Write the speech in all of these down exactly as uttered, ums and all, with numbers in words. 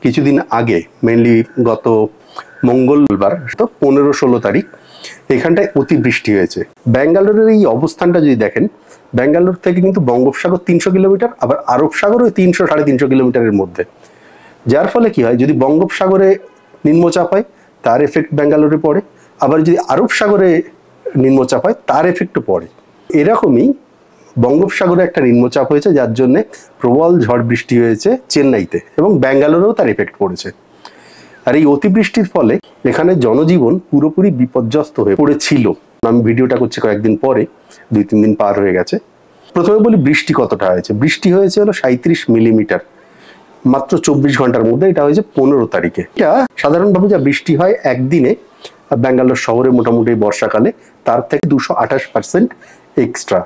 কিছুদিন আগে মেনলি গত মঙ্গলবার তো পনেরো ষোলো তারিখ এখানটায় অতিবৃষ্টি হয়েছে। ব্যাঙ্গালোরের এই অবস্থানটা যদি দেখেন, ব্যাঙ্গালোর থেকে কিন্তু বঙ্গোপসাগর তিনশো কিলোমিটার, আবার আরব সাগরও তিনশো সাড়ে তিনশো কিলোমিটারের মধ্যে। যার ফলে কি হয়, যদি বঙ্গোপসাগরে নিম্নচাপ হয় তার এফেক্ট ব্যাঙ্গালোরে পড়ে, আবার যদি আরব সাগরে নিম্নচাপ হয় তার এফেক্টও পড়ে। এরকমই বঙ্গোপসাগরে একটা নিম্নচাপ হয়েছে, যার জন্যে প্রবল ঝড় বৃষ্টি হয়েছে চেন্নাইতে, এবং ব্যাঙ্গালোরেও তার এফেক্ট পড়েছে। আর এই অতিবৃষ্টির ফলে এখানে জনজীবন পুরোপুরি বিপর্যস্ত হয়ে পড়েছিল। আমি ভিডিওটা করছি কয়েকদিন পরে, দুই তিন দিন পার হয়ে গেছে। প্রথমে বলি বৃষ্টি কতটা হয়েছে। বৃষ্টি হয়েছে হলো সাঁত্রিশ মিলিমিটার মাত্র চব্বিশ ঘন্টার মধ্যে। এটা হয়েছে পনেরো তারিখে। এটা সাধারণভাবে যা বৃষ্টি হয় একদিনে ব্যাঙ্গালোর শহরে মোটামুটি বর্ষাকালে, তার থেকে দুশো আঠাশ পার্সেন্ট এক্সট্রা।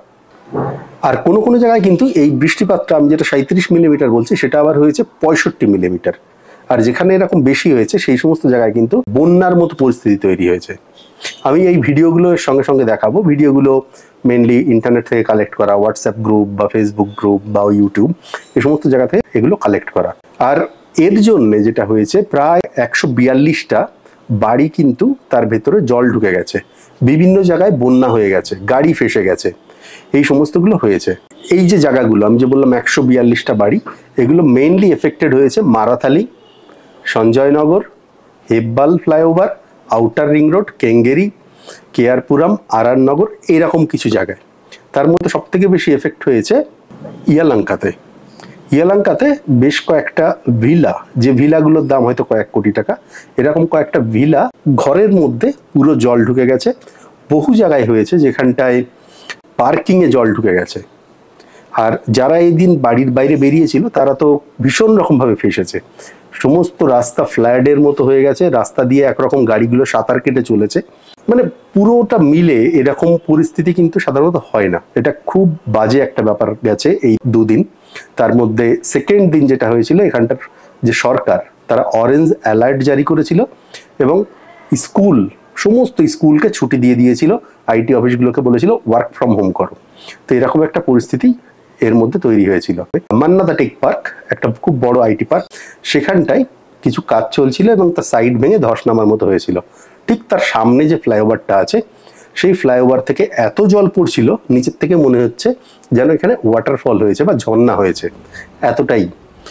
আর কোনো কোনো জায়গায় কিন্তু এই বৃষ্টিপাতটা, আমি যেটা সাঁত্রিশ মিলিমিটার বলছি, সেটা আবার হয়েছে পঁয়ষট্টি মিলিমিটার। আর যেখানে এরকম বেশি হয়েছে সেই সমস্ত জায়গায় কিন্তু বন্যার মতো পরিস্থিতি তৈরি হয়েছে। আমি এই ভিডিওগুলোর সঙ্গে সঙ্গে দেখাবো। ভিডিওগুলো মেনলি ইন্টারনেট থেকে কালেক্ট করা, হোয়াটসঅ্যাপ গ্রুপ বা ফেসবুক গ্রুপ বা ইউটিউব, এই সমস্ত জায়গা থেকে এগুলো কালেক্ট করা। আর এর জন্য যেটা হয়েছে, প্রায় একশো বিয়াল্লিশটা বাড়ি কিন্তু তার ভেতরে জল ঢুকে গেছে, বিভিন্ন জায়গায় বন্যা হয়ে গেছে, গাড়ি ফেসে গেছে, এই সমস্তগুলো হয়েছে। এই যে জায়গাগুলো আমি যে বললাম একশো বিয়াল্লিশটা বাড়ি, এগুলো মেইনলি এফেক্টেড হয়েছে Marathahalli, Sanjaynagar, Hebbal flyover, outer ring road, Kengeri, কেয়ারপুরাম, আরআর নগর, এরকম কিছু জায়গায়। তার মধ্যে সব থেকে বেশি এফেক্ট হয়েছে ইয়ালাঙ্কাতে। ইয়ালাঙ্কাতে বেশ কয়েকটা ভিলা, যে ভিলাগুলোর দাম হয়তো কয়েক কোটি টাকা, এরকম কয়েকটা ভিলা ঘরের মধ্যে পুরো জল ঢুকে গেছে। বহু জায়গায় হয়েছে যেখানটায় পার্কিংয়ে জল ঢুকে গেছে। আর যারা এই দিন বাড়ির বাইরে বেরিয়েছিল তারা তো ভীষণ রকমভাবে ফেসেছে। সমস্ত রাস্তা ফ্ল্যাডের মতো হয়ে গেছে, রাস্তা দিয়ে একরকম গাড়িগুলো সাঁতার কেটে চলেছে। মানে পুরোটা মিলে এরকম পরিস্থিতি কিন্তু সাধারণত হয় না। এটা খুব বাজে একটা ব্যাপার গেছে এই দুদিন। তার মধ্যে সেকেন্ড দিন যেটা হয়েছিল, এখানটার যে সরকার, তারা অরেঞ্জ অ্যালার্ট জারি করেছিল এবং স্কুল, সমস্ত স্কুলকে ছুটি দিয়ে দিয়েছিল। আইটি অফিসগুলোকে বলেছিল ওয়ার্ক ফ্রম হোম করো। তো এরকম একটা পরিস্থিতি এর মধ্যে তৈরি হয়েছিল। মান্নাতা টেক পার্ক, একটা খুব বড় আইটি পার্ক, সেখানটায় কিছু কাজ চলছিল এবং তার সাইড ভেঙে ধস নামার মতো হয়েছিল। ঠিক তার সামনে যে ফ্লাইওভারটা আছে, সেই ফ্লাইওভার থেকে এত জল পড়ছিল, নিচের থেকে মনে হচ্ছে যেন এখানে ওয়াটারফল হয়েছে বা ঝর্ণা হয়েছে, এতটাই।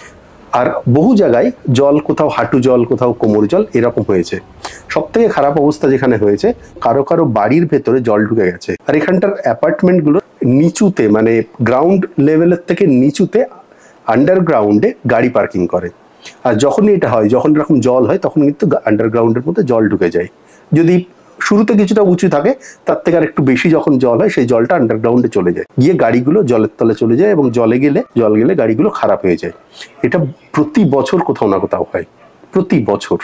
আর বহু জায়গায় জল, কোথাও হাঁটু জল, কোথাও কোমর জল, এরকম হয়েছে। সব থেকে খারাপ অবস্থা যেখানে হয়েছে, কারো কারো বাড়ির ভেতরে জল ঢুকে গেছে। আর এখানটার অ্যাপার্টমেন্টগুলো নিচুতে, মানে গ্রাউন্ড লেভেলের থেকে নিচুতে আন্ডারগ্রাউন্ডে গাড়ি পার্কিং করে। আর যখনই এটা হয়, যখন এরকম জল হয়, তখন কিন্তু আন্ডারগ্রাউন্ডের মধ্যে জল ঢুকে যায়। যদি শুরুতে কিছুটা উঁচু থাকে, তার থেকে আর একটু বেশি যখন জল হয়, সেই জলটা আন্ডারগ্রাউন্ডে চলে যায়, গিয়ে গাড়িগুলো জলের তলে চলে যায় এবং জলে গেলে জল গেলে গাড়িগুলো খারাপ হয়ে যায়। এটা প্রতি বছর কোথাও না কোথাও হয়, প্রতি বছর।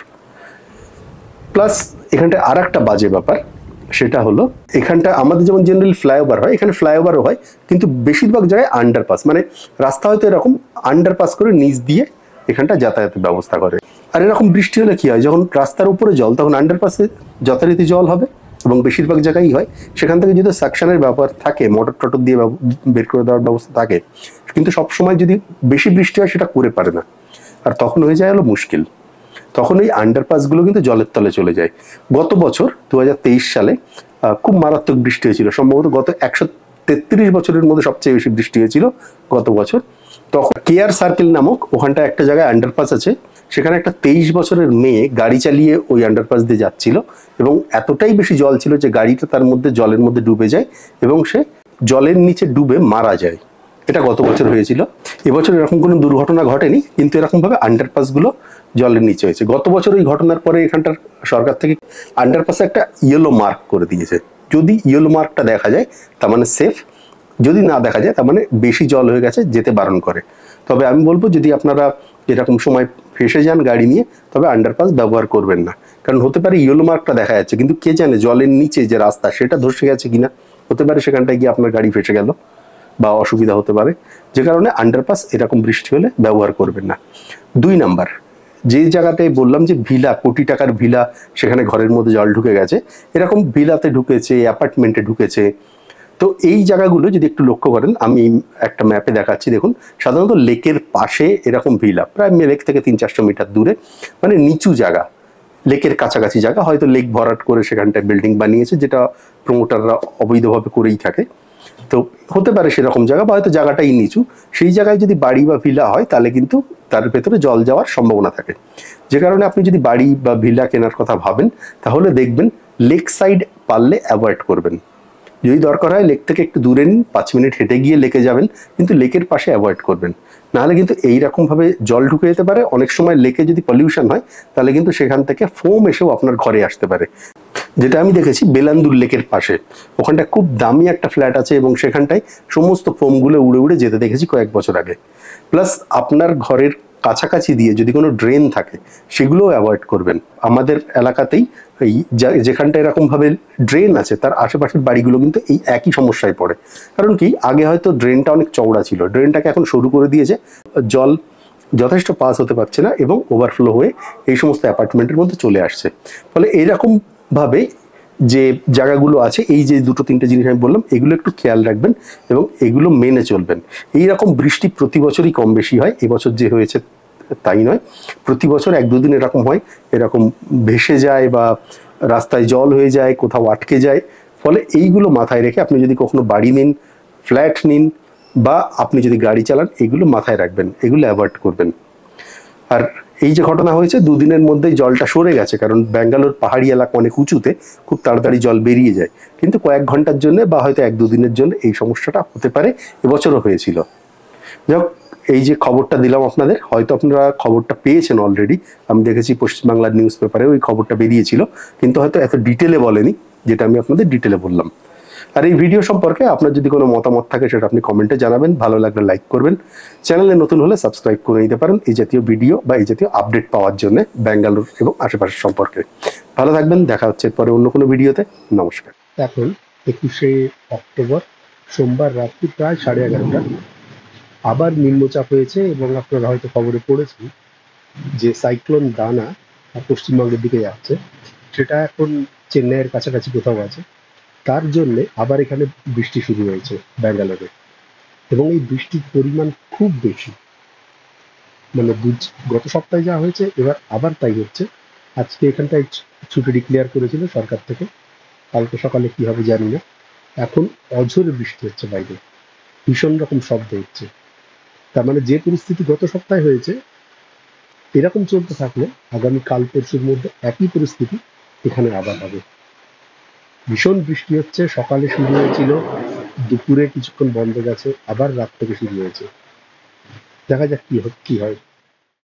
প্লাস এখানটা আর একটা বাজে ব্যাপার, সেটা হলো এখানটা আমাদের যেমন জেনারেল ফ্লাইওভার হয়, এখানে ফ্লাইওভারও হয়, কিন্তু বেশিরভাগ জায়গায় আন্ডারপাস, মানে রাস্তা হয়তো এরকম আন্ডারপাস করে নিচ দিয়ে এখানটা যাতায়াতের ব্যবস্থা করে। আর এরকম বৃষ্টি হলে কি হয়, যখন রাস্তার উপরে জল, তখন আন্ডারপাসে যথারীতি জল হবে এবং বেশিরভাগ জায়গায় হয়। সেখান থেকে যদি সাকশনের ব্যাপার থাকে, মোটর টটর দিয়ে বের করে দেওয়ার ব্যবস্থা থাকে, কিন্তু সবসময় যদি বেশি বৃষ্টি হয় সেটা করে পারে না। আর তখন হয়ে যায় হলো মুশকিল, তখন এই আন্ডারপাসগুলো কিন্তু জলের তলে চলে যায়। গত বছর দু হাজার তেইশ সালে খুব মারাত্মক বৃষ্টি হয়েছিল, সম্ভবত গত একশো তেত্রিশ বছরের মধ্যে সবচেয়ে বেশি বৃষ্টি হয়েছিল গত বছর। তখন কেয়ার সার্কেল নামক ওখানটা একটা জায়গায় আন্ডারপাস আছে, সেখানে একটা তেইশ বছরের মেয়ে গাড়ি চালিয়ে ওই আন্ডারপাস দিয়ে যাচ্ছিল এবং এতটাই বেশি জল ছিল যে গাড়িটা তার মধ্যে জলের মধ্যে ডুবে যায় এবং সে জলের নিচে ডুবে মারা যায়। এটা গত বছর হয়েছিল। এবছর এরকম কোনো দুর্ঘটনা ঘটেনি, কিন্তু এরকমভাবে আন্ডারপাসগুলো জলের নিচে হয়েছে। গত বছর ওই ঘটনার পরে এখানটার সরকার থেকে আন্ডারপাসে একটা ইয়েলো মার্ক করে দিয়েছে। যদি ইয়েলো মার্কটা দেখা যায় তার মানে সেফ, যদি না দেখা যায় তার মানে বেশি জল হয়ে গেছে, যেতে বারণ করে। তবে আমি বলবো, যদি আপনারা এরকম সময় ফেসে যান গাড়ি নিয়ে, তবে আন্ডারপাস ব্যবহার করবেন না। কারণ হতে পারে ইয়েলো মার্কটা দেখা যাচ্ছে, কিন্তু কে জানে জলের নিচে যে রাস্তা সেটা ধসে গেছে কিনা, হতে পারে সেখানটায় গিয়ে আপনার গাড়ি ফেসে গেল বা অসুবিধা হতে পারে। যে কারণে আন্ডারপাস এরকম বৃষ্টি হলে ব্যবহার করবেন না। দুই নাম্বার, যে জায়গাটায় বললাম যে ভিলা, কোটি টাকার ভিলা, সেখানে ঘরের মধ্যে জল ঢুকে গেছে, এরকম ভিলাতে ঢুকেছে, অ্যাপার্টমেন্টে ঢুকেছে, তো এই জায়গাগুলো যদি একটু লক্ষ্য করেন, আমি একটা ম্যাপে দেখাচ্ছি দেখুন, সাধারণত লেকের পাশে এরকম ভিলা, প্রায় লেক থেকে তিন চারশো মিটার দূরে, মানে নিচু জায়গা, লেকের কাছাকাছি জায়গা, হয়তো লেক ভরাট করে সেখানটায় বিল্ডিং বানিয়েছে, যেটা প্রমোটাররা অবৈধভাবে করেই থাকে। তো হতে পারে সেরকম জায়গা, বা হয়তো জায়গাটাই নিচু, সেই জায়গায় যদি বাড়ি বা ভিলা হয় তাহলে কিন্তু তার ভেতরে জল যাওয়ার সম্ভাবনা থাকে। যে কারণে আপনি যদি বাড়ি বা ভিলা কেনার কথা ভাবেন, তাহলে দেখবেন লেক সাইড পারলে অ্যাভয়েড করবেন। যদি দরকার হয় লেক থেকে একটু দূরে নিন, পাঁচ মিনিট হেঁটে গিয়ে লেকে যাবেন, কিন্তু লেকের পাশে অ্যাভয়েড করবেন। নাহলে কিন্তু এইরকমভাবে জল ঢুকে যেতে পারে। অনেক সময় লেকে যদি পলিউশন হয় তাহলে কিন্তু সেখান থেকে ফোম এসেও আপনার ঘরে আসতে পারে, যেটা আমি দেখেছি বেলান্দুর লেকের পাশে। ওখানটা খুব দামি একটা ফ্ল্যাট আছে এবং সেখানটায় সমস্ত ফোমগুলো উড়ে উড়ে যেতে দেখেছি কয়েক বছর আগে। প্লাস আপনার ঘরের কাছাকাছি দিয়ে যদি কোনো ড্রেন থাকে সেগুলোও অ্যাভয়েড করবেন। আমাদের এলাকাতেই এই যেখানটা এরকমভাবে ড্রেন আছে তার আশেপাশের বাড়িগুলো কিন্তু এই একই সমস্যায় পড়ে। কারণ কি, আগে হয়তো ড্রেনটা অনেক চওড়া ছিল, ড্রেনটাকে এখন সরু করে দিয়েছে, জল যথেষ্ট পাস হতে পারছে না এবং ওভারফ্লো হয়ে এই সমস্ত অ্যাপার্টমেন্টের মধ্যে চলে আসছে। ফলে এইরকমভাবে যে জায়গাগুলো আছে, এই যে দুটো তিনটে জিনিস আমি বললাম, এগুলো একটু খেয়াল রাখবেন এবং এগুলো মেনে চলবেন। এইরকম বৃষ্টি প্রতি বছরই কম বেশি হয়, এবছর যে হয়েছে তাই নয়, প্রতি বছর এক দুদিন এরকম হয়, এরকম ভেসে যায় বা রাস্তায় জল হয়ে যায়, কোথাও আটকে যায়। ফলে এইগুলো মাথায় রেখে আপনি যদি কখনো বাড়ি নিন, ফ্ল্যাট নিন, বা আপনি যদি গাড়ি চালান, এগুলো মাথায় রাখবেন, এগুলো অ্যাভয়েড করবেন। আর এই যে ঘটনা হয়েছে, দুদিনের মধ্যেই জলটা সরে গেছে, কারণ ব্যাঙ্গালোর পাহাড়ি এলাকা অনেক উঁচুতে, খুব তাড়াতাড়ি জল বেরিয়ে যায়। কিন্তু কয়েক ঘন্টার জন্য বা হয়তো এক দুদিনের জন্য এই সমস্যাটা হতে পারে, এবছরও হয়েছিল। যাক, এই যে খবরটা দিলাম আপনাদের, হয়তো আপনারা খবরটা পেয়েছেন অলরেডি। আমি দেখেছি পশ্চিমবাংলার নিউজ পেপারে ওই খবরটা বেরিয়েছিল, কিন্তু হয়তো এত ডিটেলে বলেনি যেটা আমি আপনাদের ডিটেলে বললাম। আর এই ভিডিও সম্পর্কে আপনার যদি কোনো মতামত থাকে সেটা আপনি কমেন্টে জানাবেন, ভালো লাগলে লাইক করবেন, চ্যানেলে নতুন হলে সাবস্ক্রাইব করে নিতে পারেন এই জাতীয় ভিডিও বা এই জাতীয় আপডেট পাওয়ার জন্য ব্যাঙ্গালোর এবং আশেপাশের সম্পর্কে। ভালো থাকবেন, দেখা হচ্ছে পরে অন্য কোনো ভিডিওতে। নমস্কার। এখন একুশে অক্টোবর সোমবার রাত্রি প্রায় সাড়ে এগারোটা, আবার নিম্নচাপ হয়েছে এবং আপনারা হয়তো খবরে পড়েছেন যে সাইক্লোন দানা পশ্চিমবঙ্গের দিকে যাচ্ছে, সেটা এখন চেন্নাইয়ের কাছাকাছি কোথাও আছে। তার জন্যে আবার এখানে বৃষ্টি শুরু হয়েছে ব্যাঙ্গালোরে, এবং এই বৃষ্টির পরিমাণ খুব বেশি। মানে গত সপ্তাহে যা হয়েছে এবার আবার তাই হচ্ছে। আজকে এখানটায় ছুটি ডিক্লেয়ার করেছিল সরকার থেকে, কালকে সকালে কি হবে জানি না। এখন অঝোরে বৃষ্টি হচ্ছে বাইরে, ভীষণ রকম শব্দ হচ্ছে। তার মানে যে পরিস্থিতি গত সপ্তাহে হয়েছে, এরকম চলতে থাকলে আগামী কাল পরশুর মধ্যে একই পরিস্থিতি এখানে আবার হবে। ভীষণ বৃষ্টি হচ্ছে, সকালে শুরু হয়েছিল, দুপুরে কিছুক্ষণ বন্ধ গেছে, আবার রাত থেকে শুরু হয়েছে। দেখা যাক কি কি হয়।